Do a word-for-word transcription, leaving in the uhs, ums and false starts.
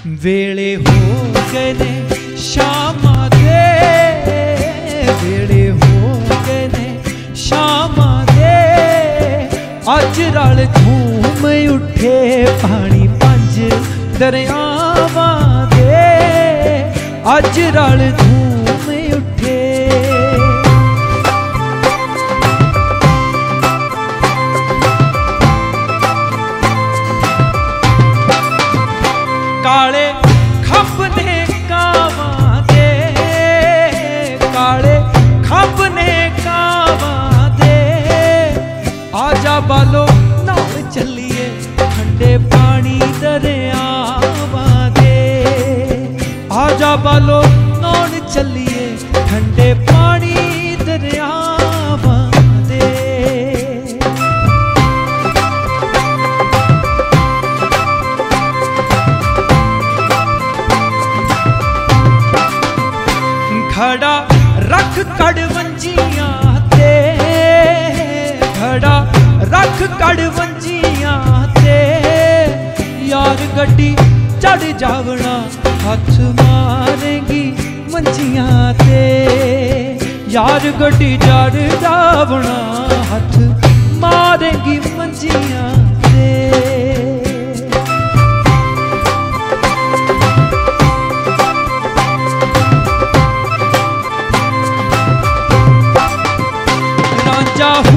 वेले हो गए ने शामा दे, वेले हो गए ने शामा दे, अज रल झूम उठे पानी पंज दरियावां दे, अज रल झूम उठे। काले खंभ ने कावां दे, काले खंभ ने कावां दे, आजा बालो नाल चलिए ठंडे पानी दरियावां दे, आजा बालो नाल चलिए ठंडे पानी दरियावां दे। घड़ा रख कड़वंजियां ते, घड़ा रख कड़वंजियां ते, यार गड्डी चढ़ जावना हथ मारेंगी मंजियां ते, यार गड्डी चढ़ जावना हथ मारेंगी मंजियां ते। रांझा